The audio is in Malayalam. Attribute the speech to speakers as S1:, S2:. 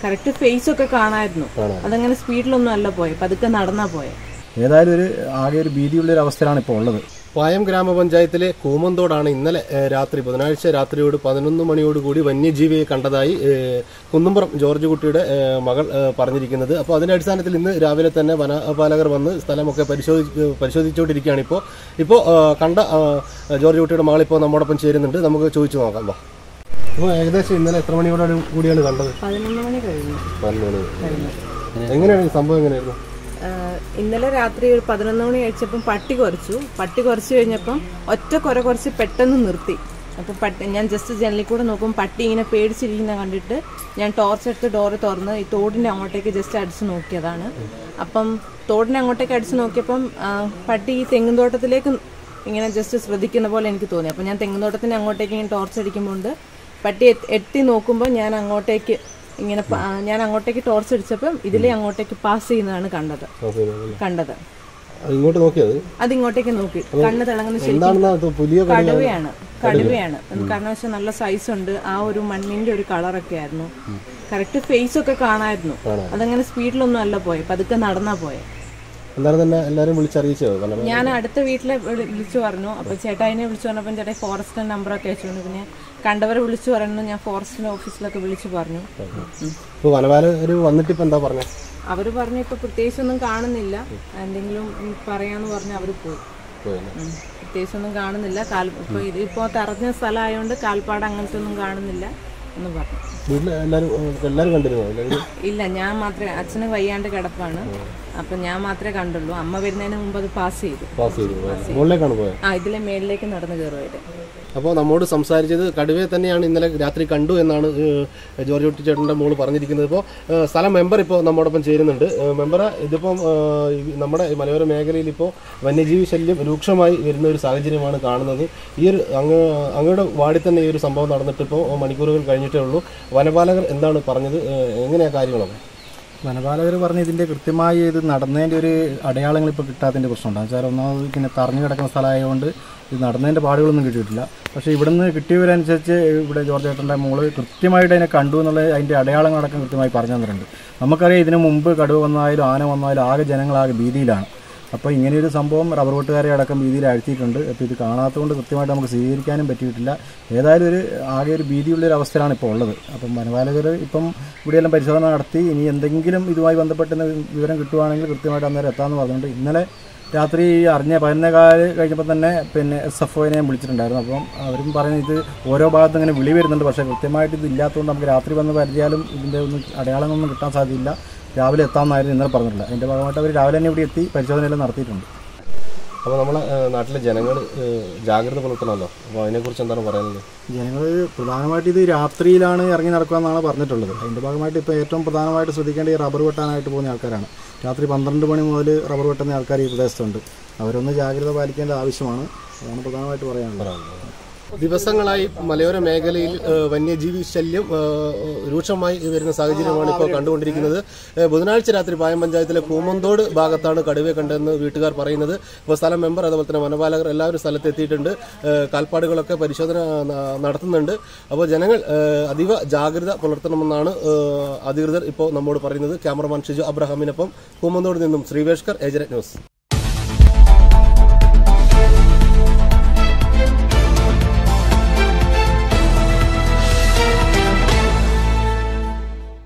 S1: കറക്റ്റ് ഫേസ് ഒക്കെ കാണായിരുന്നു. അതങ്ങനെ സ്പീഡിലൊന്നും അല്ല പോയെ, പതുക്കെ നടന്നാ പോയെ.
S2: ഏതായാലും ആകെ ഒരു ഭീതിയുള്ള ഒരു അവസ്ഥയിലാണ് ഇപ്പോൾ ഉള്ളത്.
S3: പായം ഗ്രാമപഞ്ചായത്തിലെ കൂമന്തോടാണ് ഇന്നലെ രാത്രി ബുധനാഴ്ച രാത്രിയോട് 11 മണിയോടുകൂടി വന്യജീവിയെ കണ്ടതായി കുന്നുംപുറം ജോർജ് കുട്ടിയുടെ മകൾ പറഞ്ഞിരിക്കുന്നത്. അപ്പോൾ അതിന്റെ അടിസ്ഥാനത്തിൽ ഇന്ന് രാവിലെ തന്നെ വനപാലകർ വന്ന് സ്ഥലമൊക്കെ പരിശോധിച്ചുകൊണ്ടിരിക്കുകയാണ്. ഇപ്പോൾ കണ്ട ജോർജ് കുട്ടിയുടെ മകൾ ഇപ്പോൾ നമ്മോടൊപ്പം ചേരുന്നുണ്ട്. നമുക്ക് ചോദിച്ചു നോക്കാം. അപ്പോൾ ഏകദേശം ഇന്നലെ എത്ര മണിയോട് കൂടിയാണ് കണ്ടത്?
S1: 11 മണി കഴിഞ്ഞു.
S3: 11 മണി. എങ്ങനെയാണ് ഈ സംഭവം? എങ്ങനെയായിരുന്നു?
S1: ഇന്നലെ രാത്രി ഒരു 11 മണി കഴിച്ചപ്പം പട്ടി കുറച്ചു കഴിഞ്ഞപ്പം ഒറ്റ കുറച്ച് പെട്ടെന്ന് നിർത്തി. അപ്പം ഞാൻ ജസ്റ്റ് ജനലിൽ കൂടെ നോക്കുമ്പോൾ പട്ടി ഇങ്ങനെ പേടിച്ചിരിക്കുന്ന കണ്ടിട്ട് ഞാൻ ടോർച്ച് എടുത്ത് ഡോറ് തുറന്ന് ഈ തോടിൻ്റെ അങ്ങോട്ടേക്ക് ജസ്റ്റ് അടിച്ചു നോക്കിയതാണ്. അപ്പം തോടിൻ്റെ അങ്ങോട്ടേക്ക് അടിച്ചു നോക്കിയപ്പം പട്ടി ഈ തെങ്ങുംതോട്ടത്തിലേക്ക് ഇങ്ങനെ ജസ്റ്റ് ശ്രദ്ധിക്കുന്ന പോലെ എനിക്ക് തോന്നി. അപ്പം ഞാൻ തെങ്ങുംതോട്ടത്തിൻ്റെ അങ്ങോട്ടേക്ക് ഇങ്ങനെ ടോർച്ച് അടിക്കുമ്പോൾ പട്ടി എത്തി നോക്കുമ്പോൾ ഞാൻ അങ്ങോട്ടേക്ക് ടോർച്ച് അടിച്ചപ്പം ഇതിലെ അങ്ങോട്ടേക്ക് പാസ് ചെയ്യുന്നതാണ് കണ്ടത്. അതിങ്ങോട്ടേക്ക് നോക്കി കണ്ണ് തിളങ്ങുന്ന ശരിക്കും കടുവയാണ്. കാരണം വെച്ചാൽ നല്ല സൈസ് ഉണ്ട്. ആ ഒരു മണ്ണിന്റെ ഒരു കളറൊക്കെ ആയിരുന്നു. കറക്റ്റ് ഫേസ് ഒക്കെ കാണായിരുന്നു. അതങ്ങനെ സ്പീഡിലൊന്നും അല്ല പോയെ, പതുക്കെ നടന്നാ പോയെ. ഞാൻ അടുത്ത വീട്ടിലെ വിളിച്ചു പറഞ്ഞു. അപ്പൊ ചേട്ടായിനെ വിളിച്ചു പറഞ്ഞപ്പോൾ ചേട്ടായി ഫോറസ്റ്റിന്റെ നമ്പറൊക്കെ അയച്ചു. പിന്നെ കണ്ടവരെ വിളിച്ചു പറയുന്നു. ഞാൻ ഫോറസ്റ്റിന്റെ ഓഫീസിലൊക്കെ വിളിച്ചു പറഞ്ഞു. അവര് പറഞ്ഞു ഇപ്പൊ പ്രത്യേകിച്ചൊന്നും കാണുന്നില്ല, എന്തെങ്കിലും പറയാന്ന് പറഞ്ഞു അവര് പോയി. പ്രത്യേകിച്ചൊന്നും കാണുന്നില്ല. ഇപ്പൊ തെറഞ്ഞ സ്ഥലമായോണ്ട് കാൽപ്പാട് അങ്ങനത്തെ ഒന്നും കാണുന്നില്ല എന്ന് പറഞ്ഞു. ഇല്ല, ഞാൻ മാത്രമേ. അച്ഛന് വയ്യാണ്ട് കിടപ്പാണ്. അപ്പൊ ഞാൻ മാത്രമേ കണ്ടുള്ളൂ. അമ്മ വരുന്നതിന് മുമ്പ് അത് പാസ് ചെയ്തു. ഇതിലെ മേളിലേക്ക് നടന്നു കയറുമായിട്ട്.
S3: അപ്പോൾ നമ്മോട് സംസാരിച്ചത് കടുവയെ തന്നെയാണ് ഇന്നലെ രാത്രി കണ്ടു എന്നാണ് ജോർജ് കുട്ടി ചേട്ടൻ്റെ മോള് പറഞ്ഞിരിക്കുന്നത്. ഇപ്പോൾ സ്ഥലം മെമ്പർ ഇപ്പോൾ നമ്മോടൊപ്പം ചേരുന്നുണ്ട്. മെമ്പർ, ഇതിപ്പം നമ്മുടെ മലയോര മേഖലയിൽ ഇപ്പോൾ വന്യജീവി ശല്യം രൂക്ഷമായി വരുന്ന ഒരു സാഹചര്യമാണ് കാണുന്നത്. ഈ ഒരു അങ്ങയുടെ വാർഡിൽ തന്നെ ഈ ഒരു സംഭവം നടന്നിട്ട് ഇപ്പോൾ മണിക്കൂറുകൾ കഴിഞ്ഞിട്ടേ ഉള്ളൂ. വനപാലകർ എന്താണ് പറഞ്ഞത്? എങ്ങനെയാണ് കാര്യങ്ങളൊക്കെ?
S2: വനപാലകർ പറഞ്ഞ് ഇതിൻ്റെ കൃത്യമായി ഇത് നടന്നതിൻ്റെ ഒരു അടയാളങ്ങൾ ഇപ്പോൾ കിട്ടാത്തതിൻ്റെ പ്രശ്നമുണ്ടാകും. വെച്ചാൽ ഒന്നാമത് ഇങ്ങനെ തറഞ്ഞു കിടക്കുന്ന സ്ഥലമായതുകൊണ്ട് ഇത് നടന്നതിൻ്റെ പാടുകളൊന്നും കിട്ടിയിട്ടില്ല. പക്ഷേ ഇവിടെ നിന്ന് കിട്ടിയവരനുസരിച്ച് ഇവിടെ ജോർജ് ചേട്ടൻ്റെ മോള് കൃത്യമായിട്ട് അതിനെ കണ്ടു എന്നുള്ള അതിൻ്റെ അടയാളങ്ങളടക്കം കൃത്യമായി പറഞ്ഞു തന്നിട്ടുണ്ട്. നമുക്കറിയാം ഇതിനു മുമ്പ് കടുവ വന്നാലും ആന വന്നാലും ആകെ ജനങ്ങളാകെ ഭീതിയിലാണ്. അപ്പോൾ ഇങ്ങനെയൊരു സംഭവം റബ്ബർ വെട്ടുകാരെ അടക്കം ഭീതിയിൽ അഴുത്തിയിട്ടുണ്ട്. അപ്പോൾ ഇത് കാണാത്തതുകൊണ്ട് കൃത്യമായിട്ട് നമുക്ക് സ്വീകരിക്കാനും പറ്റിയിട്ടില്ല. ഏതായാലും ആകെ ഒരു ഭീതിയുള്ളൊരു അവസ്ഥയിലാണ് ഇപ്പോൾ ഉള്ളത്. അപ്പം വനപാലകർ ഇപ്പം ഇവിടെയെല്ലാം പരിശോധന നടത്തി ഇനി എന്തെങ്കിലും ഇതുമായി ബന്ധപ്പെട്ട വിവരം കിട്ടുവാണെങ്കിൽ കൃത്യമായിട്ട് അന്നേരം എത്താമെന്ന് പറഞ്ഞിട്ടുണ്ട്. ഇന്നലെ രാത്രി അറിഞ്ഞ 11:15 കഴിഞ്ഞപ്പോൾ തന്നെ പിന്നെ SFOനെ വിളിച്ചിട്ടുണ്ടായിരുന്നു. അപ്പം അവരും പറയുന്നത് ഇത് ഓരോ ഭാഗത്തും ഇങ്ങനെ വിളി വരുന്നുണ്ട്. പക്ഷേ കൃത്യമായിട്ട് ഇത് ഇല്ലാത്തതുകൊണ്ട് നമുക്ക് രാത്രി വന്ന് പരിചയാലും ഇതിൻ്റെ ഒന്നും അടയാളങ്ങളൊന്നും കിട്ടാൻ സാധ്യതയില്ല. രാവിലെ എത്താമെന്നായിരുന്നു ഇന്നലെ പറഞ്ഞിട്ടില്ല. അതിൻ്റെ ഭാഗമായിട്ട് അവർ രാവിലെ തന്നെ ഇവിടെ എത്തി പരിശോധനയെല്ലാം നടത്തിയിട്ടുണ്ട്.
S3: അപ്പോൾ നമ്മളെ നാട്ടിലെ ജനങ്ങൾ ജാഗ്രത പുലർത്തണമല്ലോ. അപ്പോൾ അതിനെക്കുറിച്ച് എന്താണ് പറയുന്നത്?
S2: ജനങ്ങൾ പ്രധാനമായിട്ട് ഇത് രാത്രിയിലാണ് ഇറങ്ങി നടക്കുക എന്നാണ് പറഞ്ഞിട്ടുള്ളത്. അതിൻ്റെ ഭാഗമായിട്ട് ഇപ്പോൾ ഏറ്റവും പ്രധാനമായിട്ട് ശ്രദ്ധിക്കേണ്ട ഈ റബ്ബർ വെട്ടാനായിട്ട് പോകുന്ന ആൾക്കാരാണ്. രാത്രി 12 മണി മുതൽ റബ്ബർ വെട്ടുന്ന ആൾക്കാർ ഈ പ്രദേശത്തുണ്ട്. അവരൊന്ന് ജാഗ്രത പാലിക്കേണ്ട ആവശ്യമാണ്. അതാണ് പ്രധാനമായിട്ട് പറയാനുള്ളത്.
S3: ദിവസങ്ങളായി മലയോര മേഖലയിൽ വന്യജീവി ശല്യം രൂക്ഷമായി വരുന്ന സാഹചര്യമാണ് ഇപ്പോൾ കണ്ടുകൊണ്ടിരിക്കുന്നത്. ബുധനാഴ്ച രാത്രി പായം പഞ്ചായത്തിലെ കൂമന്തോട് ഭാഗത്താണ് കടുവയെ കണ്ടതെന്ന് വീട്ടുകാർ പറയുന്നത്. ഇപ്പോൾ സ്ഥലം മെമ്പർ അതുപോലെ തന്നെ വനപാലകർ എല്ലാവരും സ്ഥലത്തെത്തിയിട്ടുണ്ട്. കാൽപ്പാടുകളൊക്കെ പരിശോധന നടത്തുന്നുണ്ട്. അപ്പോൾ ജനങ്ങൾ അതീവ ജാഗ്രത പുലർത്തണമെന്നാണ് അധികൃതർ ഇപ്പോൾ നമ്മോട് പറയുന്നത്. ക്യാമറമാൻ ഷിജു അബ്രഹാമിനൊപ്പം കൂമന്തോട് നിന്നും ശ്രീവേഷ്കർ, ഏജന്റ് ന്യൂസ്.